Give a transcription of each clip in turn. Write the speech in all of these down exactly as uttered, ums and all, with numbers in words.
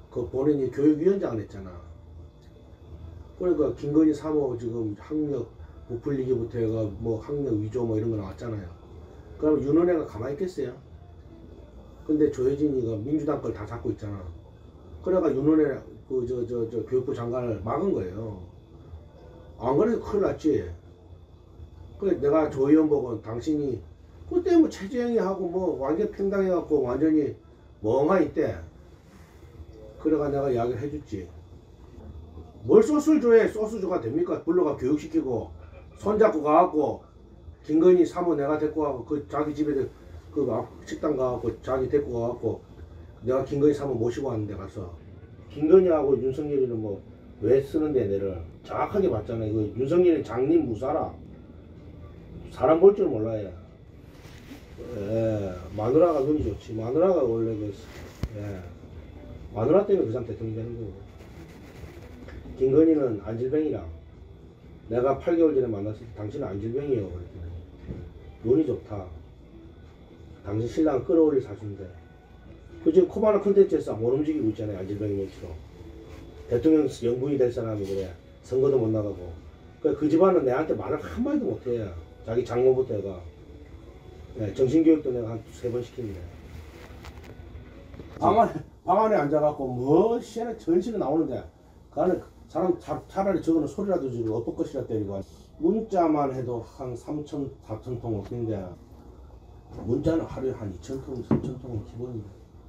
그 본인이 교육위원장을 했잖아. 그러니까 김건희 사모 지금 학력 부풀리기부터 해가 뭐 학력 위조 뭐 이런 거 나왔잖아요. 그럼 윤은혜가 가만히 있겠어요? 근데 조혜진이가 민주당 걸 다 잡고 있잖아. 그래가 윤은혜 그 저 저 저 교육부 장관을 막은 거예요. 안 그래도 큰일 났지. 그래 내가 조 의원 보고 당신이 그때 뭐 최재형이 하고 뭐 완전 팽당해갖고 완전히 멍하니 있대. 그래가 내가 이야기를 해줬지. 뭘 소스를 줘야 소스주가 됩니까? 불러가 교육시키고 손잡고 가갖고 김건희 사모 내가 데리고 가고 그 자기 집에 그 식당 가갖고 자기 데리고 가갖고 내가 김건희 사모 모시고 왔는데 가서 김건희하고 윤석열이는 뭐 왜 쓰는데 내를 정확하게 봤잖아. 이거 윤석열이 장님 무사라. 사람 볼 줄 몰라요. 예, 마누라가 눈이 좋지. 마누라가 원래 그 예, 마누라 때문에 그 사람 대통령 되는 거고. 김건희는 안질병이라. 내가 팔 개월 전에 만났을 때 당신은 안질병이에요. 그랬더니 눈이 좋다. 당신 신랑 끌어올릴 사수인데. 그 지금 코바나 컨텐츠에서 못 움직이고 있잖아요. 안질병이 명치로. 대통령 영분이 될 사람이 그래. 선거도 못 나가고. 그 집안은 내한테 말을 한마디도 못해. 자기 장모부터 해가. 네, 정신교육도 내가 한 세 번 시킵니다. 방 안에, 방 안에 앉아갖고 뭐 시간에 전시가 나오는데 그 안에 사람 차, 차라리 저거는 소리라도 지르고 어떤 것이라 때리고 문자만 해도 한 삼천, 사천 통 없는데 문자는 하루에 한 이천 통, 삼천 통은 기본입니다.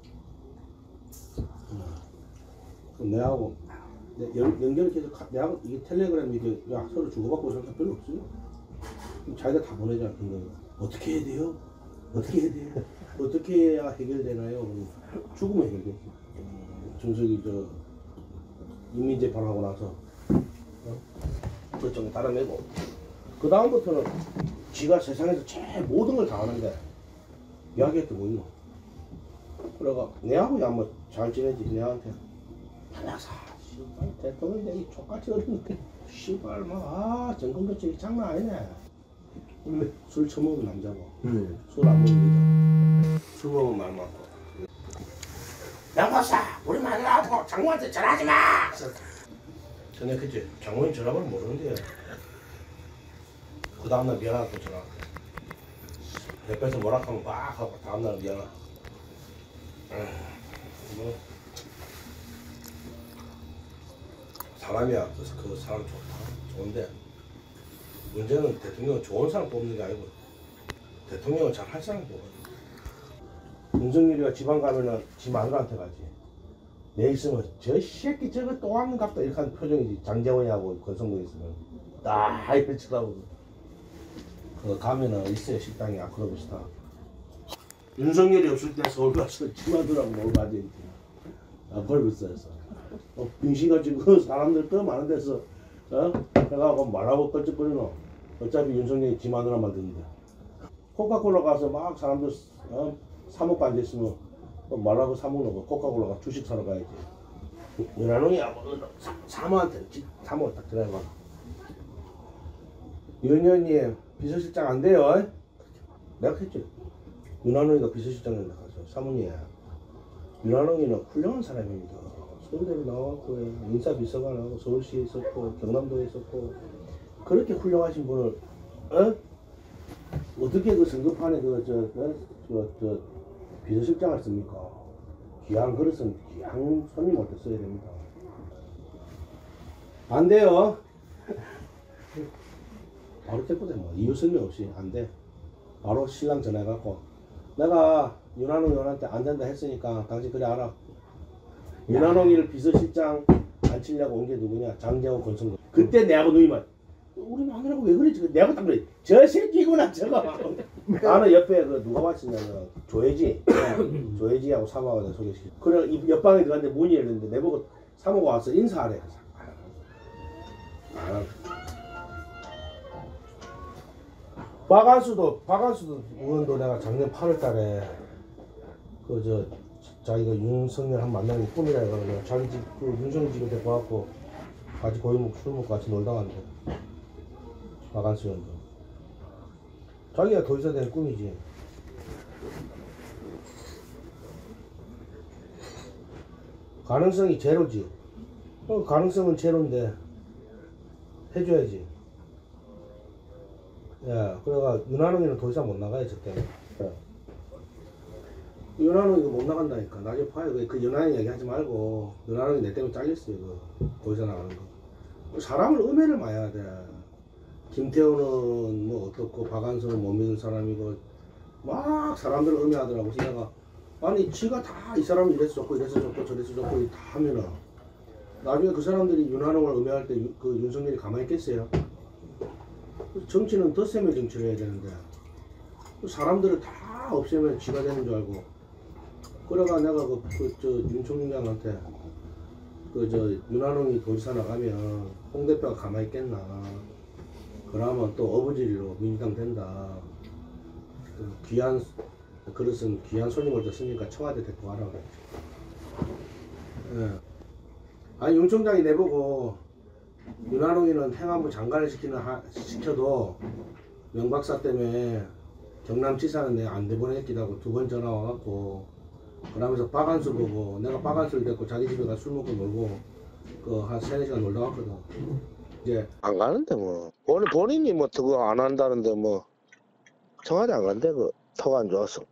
그럼 내하고 내, 연, 연결을 계속 내하고 이게 텔레그램 이게 야 서로 주고받고 그런 거 별로 없어요. 자기가 다 보내잖아. 근데 어떻게 해야 돼요? 어떻게 해야 돼요? 어떻게 해야 해결되나요? 죽으면 해결돼. 정석이 저 인민재판하고 나서 어? 그쪽에 따라내고 그 다음부터는 지가 세상에서 제일 모든 걸 다 하는데 이야기했던 거 있노? 그래가 내하고 야뭐 잘 지내지 내한테 한약사 씨발 대통령 되기 족같이 어린데 씨발 막아 정권교체 장난 아니네. 술 처먹은 남자고 음. 술 안 먹는 여자 술 먹으면 말 많고 양박사 우리 마누라하고 장모한테 전화하지 마. 전화했지. 장모님 전화번호 모르는데 그 다음날 미안하다고 전화. 옆에서 뭐라 하면 막 하고 다음날 미안하다. 뭐 사람이야. 그래서 그 사람 좋다. 좋은데 문제는 대통령은 좋은 사람 뽑는 게 아니고 대통령은 잘 할 사람 뽑아요. 윤석열이가 지방 가면은 지 마누라한테 가지. 내 있으면 저 새끼 저거 또 하는 갑다 이렇게 하는 표정이지. 장재원이하고 권성동 있으면 딱 이렇게 쳐다보고. 그 가면은 있어요. 식당에 아크로비스타. 윤석열이 없을 때 서울 가서 지 마누라하고 놀고 앉아있지. 아크로비스타에서 어, 빙신가지고 사람들 더 많은 데서 어? 해가고 말하고 껄쩍거리노. 어차피 윤석열이 지 마누라 만드는데 코카콜라 가서 막 사람들 어? 사 먹고 앉아있으면 말하고 사 먹는 거 코카콜라가 주식 사러 가야지. 윤한홍이야 사모한테 사모 딱 들어가. 윤현이 비서실장 안 돼요. 내가 했지. 윤한홍이가 비서실장인데 가서 사모님 윤한홍이는 훌륭한 사람입니다. 서울대를 나왔고 인사비서관하고 서울시에 있었고 경남도에 있었고 그렇게 훌륭하신 분을 어? 어떻게 그 선거판에 그저 저, 저, 저 비서실장을 씁니까? 귀한 그릇은 귀한 손님 올 때 써야 됩니다. 안 돼요. 바로 때보다 뭐 이유 설명 없이 안 돼. 바로 신랑 전화해갖고 내가 윤한홍 의원한테 안 된다 했으니까 당신 그래 알아. 윤한홍이를 비서실장 안 치려고 온 게 누구냐? 장재원 권성동. 그때 내하고 누이만 우리 마누라고 왜 그랬지? 내하고 딱 그래. 저 새끼구나 저거. 나는 옆에 그 누가 왔었냐면 조혜지, 조혜지하고 사모가 내가 소개시켜. 그래 이 옆방에 들어갔는데 문이 열렸는데 내보고 사모가 와서 인사하래. 아. 박한수도 박한수도 의원도 내가 작년 팔월달에 그 저 자기가 윤석열 한 만나는 게 꿈이라 해가지고 자기 집 그 윤석열 집에 데리고 와갖고 같이 고기 먹고 술 먹고 같이 놀다 갔는데 박한수 의원도 자기가 더 있어야 되는 꿈이지. 가능성이 제로지. 어, 가능성은 제로인데 해줘야지. 야, 그래가 윤한홍이는 더 이상 못 나가요, 저 때문에. 예. 윤한홍 이거 못 나간다니까. 나중에 봐요. 그, 그 윤한홍 얘기하지 말고 윤한홍이 내 때문에 잘렸어요. 그 더 이상 나가는 거. 사람을 음해를 마야 돼. 김태호는 뭐 어떻고 박한수는 못 믿는 사람이고 막 사람들을 음해하더라고. 그래서 내가 아니 지가 다 이 사람은 이래서 좋고 이래서 좋고 저래서 좋고 다 하면은 나중에 그 사람들이 윤한홍을 음해할 때 그 윤석열이 가만히 있겠어요? 정치는 덧셈의 정치를 해야 되는데 사람들을 다 없애면 지가 되는 줄 알고 그래가 내가 그 저 윤 총장한테 그 저 윤한홍이 도지사 나가면 홍 대표가 가만히 있겠나 그러면 또 어부지리로 민주당 된다 그 귀한 그릇은 귀한 손님을 줬으니까 청와대 데리고 가라 그랬지. 예. 아니 윤 총장이 내보고 윤한홍이는 행안부 장관을 시키는 하, 시켜도 명박사 때문에 경남지사는 내가 안 내보냈기라고 두 번 전화 와갖고 그러면서 박한수 보고 내가 박한수를 데리고 자기 집에 가서 술 먹고 놀고 그 한 세네 시간 놀다 왔거든. 이제 안 가는데 뭐 본인, 본인이 뭐 그거 안 한다는데 뭐 청와대 안 간대 그 턱 안 좋아서.